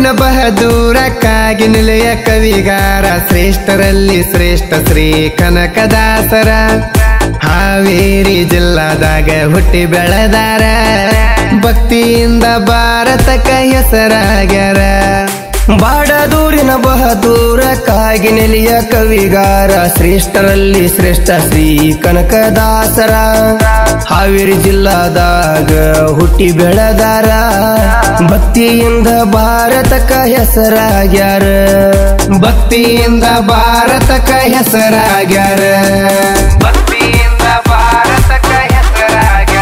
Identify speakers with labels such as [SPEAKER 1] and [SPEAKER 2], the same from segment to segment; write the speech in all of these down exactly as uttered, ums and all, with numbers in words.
[SPEAKER 1] ಬಾಡದೂರಿನ ಬಹದೂರ ಕಾಗಿ ನಿಲಯ ಕವಿಗಾರ ಶ್ರೇಷ್ಠರಲ್ಲಿ ಶ್ರೇಷ್ಠ ಶ್ರೀ ಕನಕದಾಸರ ಹಾವೇರಿ ಜಿಲ್ಲಾದಾಗ ಹುಟ್ಟಿ ಬೆಳೆದಾರ ಭಕ್ತಿಯಿಂದ ಭಾರತಕ್ಕ ಹೆಸರಾಗ್ಯಾರ ಬಾಡದೂರಿನ ಬಹದೂರ ಕಾಗಿ ನೆಲೆಯ ಕವಿಗಾರ ಶ್ರೇಷ್ಠರಲ್ಲಿ ಶ್ರೇಷ್ಠ ಶ್ರೀ ಕನಕದಾಸರ ಹಾವೇರಿ ಜಿಲ್ಲಾದಾಗ ಹುಟ್ಟಿ ಬೆಳೆದಾರ ಭಕ್ತಿಯಿಂದ ಭಾರತಕ್ಕ ಹೆಸರಾಗ್ಯಾರ ಭಕ್ತಿಯಿಂದ ಭಾರತಕ್ಕ ಹೆಸರಾಗ್ಯಾರ ಭಕ್ತಿಯಿಂದ ಭಾರತಕ್ಕ ಹೆಸರಾಗ್ಯಾರ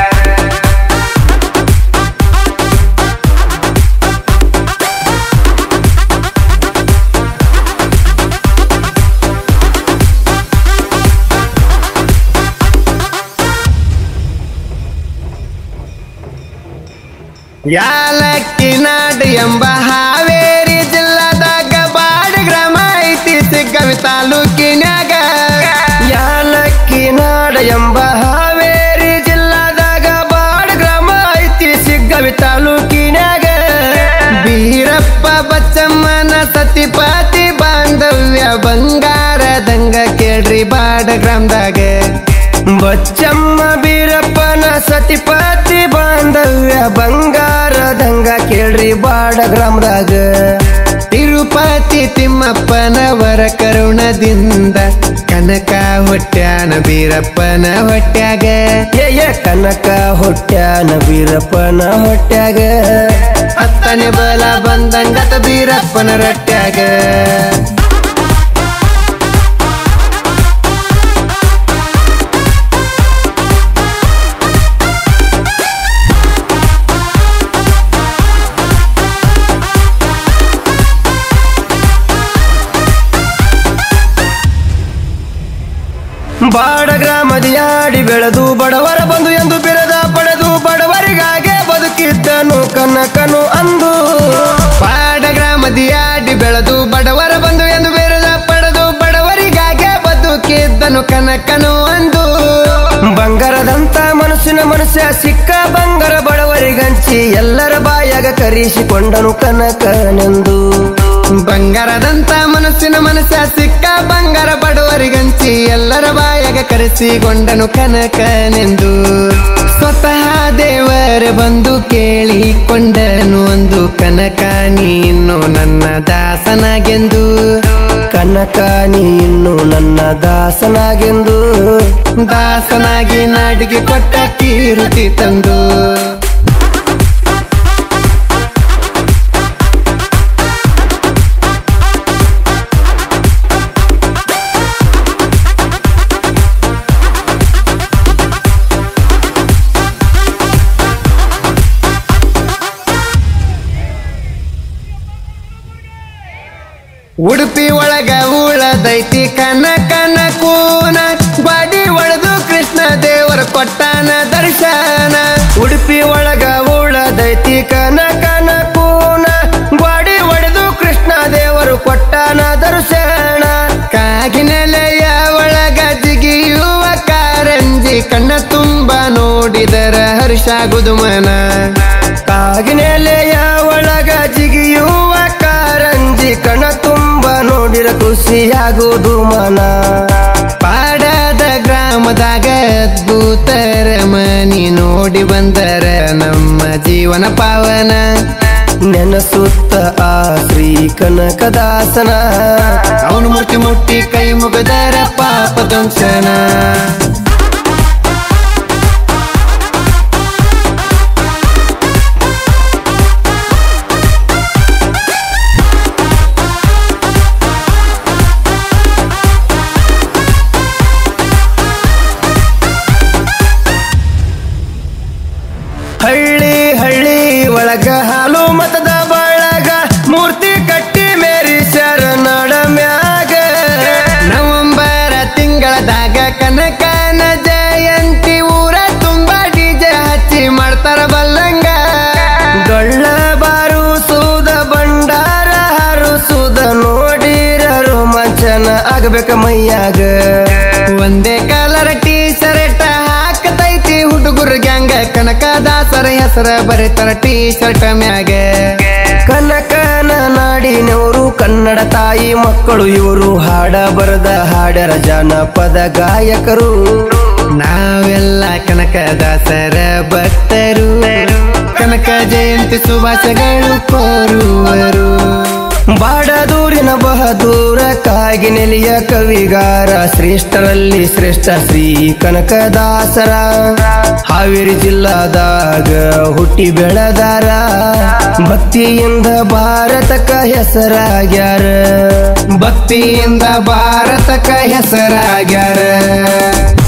[SPEAKER 1] ಯಾಲಕ್ಕಿ ನಾಡು ಎಂಬ ಹಾವೇರಿ ಜಿಲ್ಲಾದಾಗ ಬಾಡ ಗ್ರಾಮ ಐತಿ ಸಿಗ್ಗಾವಿ ತಾಲೂಕಿನ್ಯಾಗ ಯಾಲಕ್ಕಿ ನಾಡು ಎಂಬ ಹಾವೇರಿ ಜಿಲ್ಲಾದಾಗ ಬಾಡ ಗ್ರಾಮ ಐತಿ ಸಿಗ್ಗಾವಿ ತಾಲೂಕಿನ್ಯಾಗ ಬೀರಪ್ಪ ಬಚ್ಚಮ್ಮನ ಸತಿಪತಿ ಬಾಂಧವ್ಯ ಬಂಗಾರದಂಗ ಕೇಳ್ರಿ ಬಾಡ ಗ್ರಾಮದಾಗ ಬಚ್ಚಮ್ಮ ಬೀರಪ್ಪನ ಸತಿಪತಿ ಬಾಂಧವ್ಯ ಬಂಗಾರದಂಗ ಕೇಳ್ರಿ ಬಾಡ ಗ್ರಾಮದಾಗ ತಿರುಪತಿ ತಿಮ್ಮಪ್ಪನ ವರ ಕರುಣದಿಂದ ಕನಕ ಹೊಟ್ಯಾನ ಬೀರಪ್ಪನ ಹೊಟ್ಯಾಗ ಏಯ ಕನಕ ಹೊಟ್ಯಾನ ಬೀರಪ್ಪನ ಹೊಟ್ಯಾಗ ಹತ್ತನೇ ಬಲ ಬಂದಂಗತ ಬೀರಪ್ಪನ ರಟ್ಯಾಗ ಬಾಡ ಗ್ರಾಮದಿಯಾಡಿ ಬೆಳೆದು ಬಡವರ ಬಂದು ಎಂದು ಬಿರದ ಪಡೆದು ಬಡವರಿಗಾಗೆ ಬದುಕಿದ್ದನು ಕನಕನು ಅಂದು ಬಾಡ ಗ್ರಾಮದಿಯಾಡಿ ಬೆಳೆದು ಬಡವರ ಬಂದು ಎಂದು ಬಿರದ ಪಡೆದು ಬಡವರಿಗಾಗೆ ಬದುಕಿದ್ದನು ಕನಕನು ಅಂದು ಬಂಗಾರದಂತ ಮನಸ್ಸಿನ ಮನುಷ್ಯ ಸಿಕ್ಕ ಬಂಗಾರ ಬಡವರಿಗಂಚಿ ಎಲ್ಲರ ಬಾಯಾಗ ಕರೆಸಿಕೊಂಡನು ಕನಕನೆಂದು ಬಂಗಾರದಂತ ಮನಸ್ಸಿನ ಮನಸ್ಸ ಸಿಕ್ಕ ಬಂಗಾರ ಬಡವರಿಗಂಚಿ ಎಲ್ಲರ ಬಾಯಾಗ ಕರೆಸಿಕೊಂಡನು ಕನಕನೆಂದು ಸ್ವತಃ ದೇವರ ಬಂದು ಕೇಳಿಕೊಂಡನು ಒಂದು ಕನಕ ನೀನು ನನ್ನ ದಾಸನಾಗೆಂದು ಕನಕ ನೀನು ನನ್ನ ದಾಸನಾಗೆಂದು ದಾಸನಾಗಿ ನಾಡಿಗೆ ಕೊಟ್ಟ ಕೀರುತಿ ತಂದು ಉಡುಪಿ ಒಳಗ ಉಳದೈತಿ ಕನಕನ ಕೂನ ಬಾಡಿ ಒಳದು ಕೃಷ್ಣ ದೇವರ ಕೊಟ್ಟಾನ ದರ್ಶನ ಉಡುಪಿ ಒಳಗ ಉಳದೈತಿ ಕನಕನ ಕೂನ ಬಾಡಿ ಒಡೆದು ಕೃಷ್ಣ ದೇವರು ಕೊಟ್ಟಾನ ದರ್ಶನ ಕಾಗಿನೆಲೆಯ ಒಳಗ ಜಿಗಿಯುವ ಕಾರಂಜಿ ಕಣ್ಣ ತುಂಬ ನೋಡಿದರ ಹರ್ಷಾಗುದು ಮನ ಕಾಗಿನೆಲೆಯ ಒಳಗ ಜಿಗಿಯುವ ಕಾರಂಜಿ ಕಣ್ಣ ತುಂಬ ನೋಡಿರ ಖುಷಿಯಾಗುವುದು ಮನ ಪಾಡದ ಗ್ರಾಮದಾಗ ಅದ್ಭುತರ ಮನಿ ನೋಡಿ ಬಂದರ ನಮ್ಮ ಜೀವನ ಪಾವನ ನೆನಸುತ್ತ ಆ ಶ್ರೀ ಕನಕದಾಸನ ಅವನು ಮೂರ್ತಿ ಮುಟ್ಟಿ ಕೈ ಮುಗದರ ಪಾಪ ದಂಶನ ಹಳ್ಳಿ ಹಳ್ಳಿ ಒಳಗ ಹಾಲು ಮತದ ಬಳಗ ಮೂರ್ತಿ ಕಟ್ಟಿ ಮೇರಿ ಶರಣಡ ಮ್ಯಾಗ ನವಂಬರ ತಿಂಗಳದಾಗ ಕನಕನ ಜಯಂತಿ ಊರ ತುಂಬಾ ಡಿಜೆ ಹಚ್ಚಿ ಮಾಡ್ತಾರ ಬಲ್ಲಂಗ ಡೊಳ್ಳ ಬಾರು ಸೂದ ಬಂಡಾರ ಹಾರು ಸೂದ ನೋಡಿರ ರೋಮಾಂಚನ ಆಗಬೇಕ ಮೈಯಾಗ ಒಂದೇ ಕಲರ್ ಟೀ ಶರ್ಟ್ ಹಾಕತೈತಿ ಹುಡುಗರು ಗ್ಯಾಂಗ ಕನಕದಾಸರ ಹೆಸರ ಬರೀತಾರ ಟೀ ಶರ್ಟ್ ಮ್ಯಾಗ ಕನಕನ ನಾಡಿನವರು ಕನ್ನಡ ತಾಯಿ ಮಕ್ಕಳು ಇವರು ಹಾಡ ಬರದ ಹಾಡರ ಜಾನಪದ ಗಾಯಕರು ನಾವೆಲ್ಲ ಕನಕದಾಸರ ಭಕ್ತರು ಕನಕ ಜಯಂತಿ ಶುಭಾಶಯಗಳು ಕೋರುವರು ಬಾಡದೂರಿನ ಬಹದೂರ ಕಾಗಿ ನೆಲೆಯ ಕವಿಗಾರ ಶ್ರೇಷ್ಠರಲ್ಲಿ ಶ್ರೇಷ್ಠ ಶ್ರೀ ಕನಕದಾಸರ ಹಾವೇರಿ ಜಿಲ್ಲಾದಾಗ ಹುಟ್ಟಿ ಬೆಳೆದಾರ ಭಕ್ತಿಯಿಂದ ಭಾರತಕ್ಕ ಹೆಸರಾಗ್ಯಾರ ಭಕ್ತಿಯಿಂದ ಭಾರತಕ್ಕ ಹೆಸರಾಗ್ಯಾರ